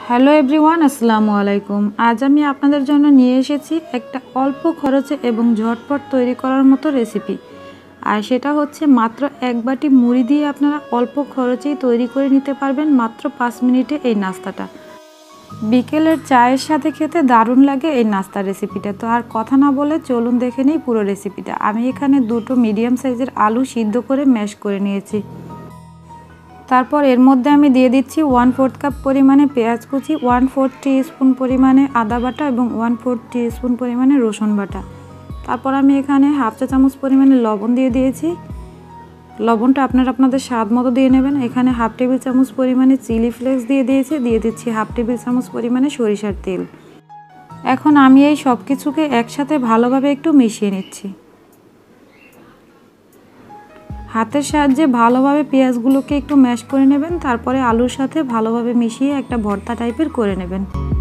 Hello everyone, আসসালামু আলাইকুম। আজ আমি আপনাদের জন্য নিয়ে এসেছি একটা অল্প খরচে এবং ঝটপট তৈরি করার মতো রেসিপি। আর সেটা হচ্ছে মাত্র এক বাটি মুড়ি দিয়ে আপনারা অল্প খরচেই তৈরি করে নিতে পারবেন মাত্র 5 মিনিটে এই নাস্তাটা। বিকেলের চায়ের সাথে খেতে দারুণ লাগে এই নাস্তা রেসিপিটা। তো আর কথা না বলে চলুন দেখে নিই পুরো রেসিপিটা। আমি এখানে দুটো মিডিয়াম সাইজের আলু সিদ্ধ করে ম্যাশ করে নিয়েছি। তারপর এর মধ্যে আমি দিয়ে দিচ্ছি 1/4 কাপ পরিমাণে পেঁয়াজ কুচি, 1/4 টিস্পুন পরিমাণে আদা বাটা এবং 1/4 টিস্পুন পরিমাণে রসুন বাটা। তারপর আমি এখানে হাফ চা চামচ পরিমাণে লবণ দিয়ে দিয়েছি। লবণটা আপনারা আপনাদের স্বাদ মতো দিয়ে নেবেন। এখানে হাফ টেবিল চামচ পরিমাণে চিলি ফ্লেক্স দিয়ে দিচ্ছি হাফ টেবিল চামচ পরিমাণে সরিষার তেল। এখন আমি এই সব কিছুকে একসাথে ভালোভাবে একটু মিশিয়ে নিচ্ছি। হাতের সাহায্যে ভালোভাবে পেঁয়াজগুলোকে একটু ম্যাশ করে নেবেন। তারপরে আলুর সাথে ভালোভাবে মিশিয়ে একটা ভর্তা টাইপের করে নেবেন।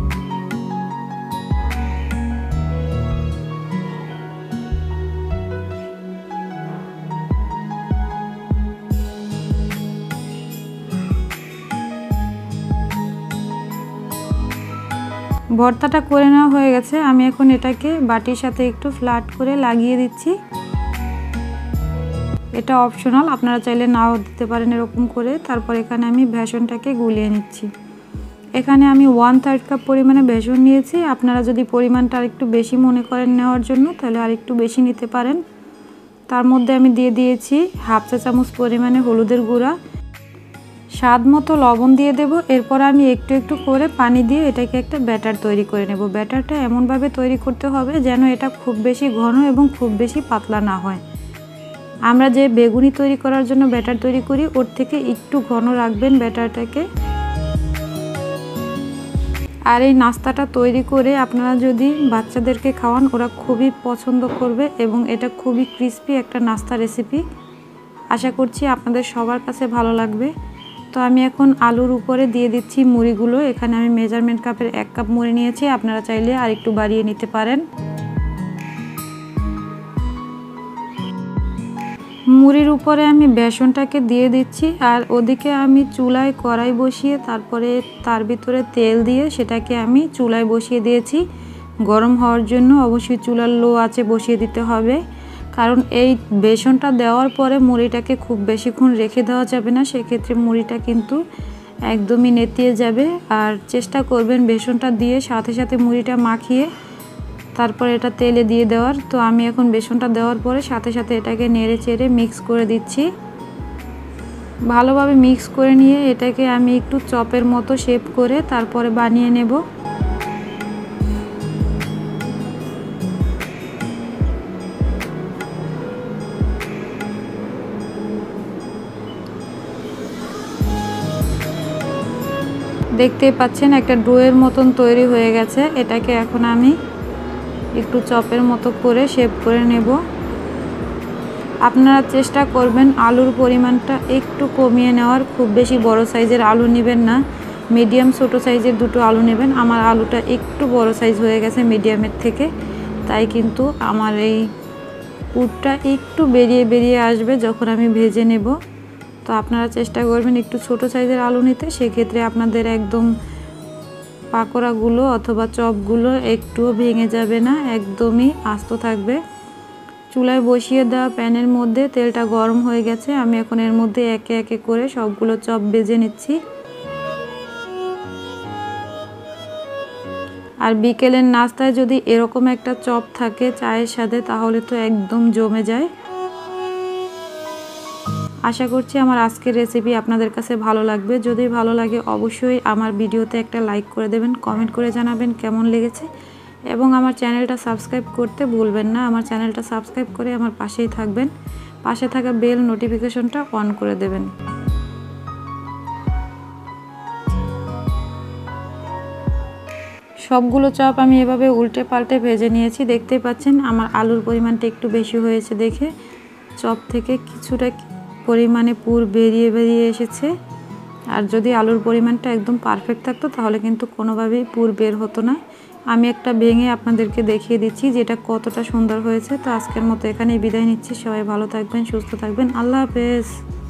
ভর্তাটা করে নেওয়া হয়ে গেছে। আমি এখন এটাকে বাটির সাথে একটু ফ্ল্যাট করে লাগিয়ে দিচ্ছি। এটা অপশনাল, আপনারা চাইলে নাও দিতে পারেন এরকম করে। তারপর এখানে আমি বেসনটাকে গুলিয়ে নিচ্ছি। এখানে আমি 1/3 কাপ পরিমাণে বেসন নিয়েছি। আপনারা যদি পরিমাণটা আরেকটু বেশি মনে করেন নেওয়ার জন্য তাহলে আরেকটু বেশি নিতে পারেন। তার মধ্যে আমি দিয়ে দিয়েছি হাফ চা চামচ পরিমাণে হলুদের গুঁড়া, স্বাদ মতো লবণ দিয়ে দেব। এরপর আমি একটু একটু করে পানি দিয়ে এটাকে একটা ব্যাটার তৈরি করে নেব। ব্যাটারটা এমনভাবে তৈরি করতে হবে যেন এটা খুব বেশি ঘন এবং খুব বেশি পাতলা না হয়। আমরা যে বেগুনি তৈরি করার জন্য ব্যাটার তৈরি করি ওর থেকে একটু ঘন রাখবেন ব্যাটারটাকে। আর এই নাস্তাটা তৈরি করে আপনারা যদি বাচ্চাদেরকে খাওয়ান ওরা খুবই পছন্দ করবে এবং এটা খুবই ক্রিস্পি একটা নাস্তা রেসিপি। আশা করছি আপনাদের সবার কাছে ভালো লাগবে। তো আমি এখন আলুর উপরে দিয়ে দিচ্ছি মুড়িগুলো। এখানে আমি মেজারমেন্ট কাপের 1 কাপ মুড়ি নিয়েছি, আপনারা চাইলে আর একটু বাড়িয়ে নিতে পারেন। মুড়ির উপরে আমি বেসনটাকে দিয়ে দিচ্ছি আর ওদিকে আমি চুলায় কড়াই বসিয়ে তারপরে তার ভিতরে তেল দিয়ে সেটাকে আমি চুলায় বসিয়ে দিয়েছি গরম হওয়ার জন্য। অবশ্যই চুলার লো আঁচে বসিয়ে দিতে হবে, কারণ এই বেসনটা দেওয়ার পরে মুড়িটাকে খুব বেশিক্ষণ রেখে দেওয়া যাবে না, সেক্ষেত্রে মুড়িটা কিন্তু একদমই নেতিয়ে যাবে। আর চেষ্টা করবেন বেসনটা দিয়ে সাথে সাথে মুড়িটা মাখিয়ে তারপর এটা তেলে দিয়ে দেওয়ার। তো আমি এখন বেসনটা দেওয়ার পরে সাথে সাথে এটাকে নেড়ে চেড়ে মিক্স করে দিচ্ছি। ভালোভাবে মিক্স করে নিয়ে এটাকে আমি একটু চপের মতো শেপ করে তারপরে বানিয়ে নেব। দেখতেই পাচ্ছেন একটা ডোয়ের মতন তৈরি হয়ে গেছে। এটাকে এখন আমি একটু চপের মতো করে শেপ করে নেব। আপনারা চেষ্টা করবেন আলুর পরিমাণটা একটু কমিয়ে নেওয়ার। খুব বেশি বড় সাইজের আলু নেবেন না, মিডিয়াম ছোট সাইজের দুটো আলু নেবেন। আমার আলুটা একটু বড় সাইজ হয়ে গেছে মিডিয়ামের থেকে, তাই কিন্তু আমার এই পুরটা একটু বেরিয়ে আসবে যখন আমি ভেজে নেব। তো আপনারা চেষ্টা করবেন একটু ছোট সাইজের আলু নিতে, সেক্ষেত্রে আপনাদের একদম পাকোড়াগুলো অথবা চপগুলো একটুও ভেঙে যাবে না, একদমই আস্ত থাকবে। চুলায় বসিয়ে দেওয়া প্যানের মধ্যে তেলটা গরম হয়ে গেছে। আমি এখন এর মধ্যে একে একে করে সবগুলো চপ ভেজে নিচ্ছি। আর বিকেলের নাস্তায় যদি এরকম একটা চপ থাকে চায়ের সাথে তাহলে তো একদম জমে যায়। আশা করছি আমার আজকের রেসিপি আপনাদের কাছে ভালো লাগবে। যদি ভালো লাগে অবশ্যই আমার ভিডিওতে একটা লাইক করে দেবেন, কমেন্ট করে জানাবেন কেমন লেগেছে এবং আমার চ্যানেলটা সাবস্ক্রাইব করতে ভুলবেন না। আমার চ্যানেলটা সাবস্ক্রাইব করে আমার পাশেই থাকবেন, পাশে থাকা বেল নোটিফিকেশনটা অন করে দেবেন। সবগুলো চপ আমি এভাবে উল্টে পাল্টে ভেজে নিয়েছি। দেখতেই পাচ্ছেন আমার আলুর পরিমাণটা একটু বেশি হয়েছে দেখে চপ থেকে কিছুটা পরিমাণে পুর বেরিয়ে এসেছে। আর যদি আলুর পরিমাণটা একদম পারফেক্ট থাকতো তাহলে কিন্তু কোনোভাবেই পুর বের হতো না। আমি একটা ভেঙে আপনাদেরকে দেখিয়ে দিচ্ছি যে এটা কতটা সুন্দর হয়েছে। তো আজকের মতো এখানেই বিদায় নিচ্ছি। সবাই ভালো থাকবেন, সুস্থ থাকবেন। আল্লাহ হাফেজ।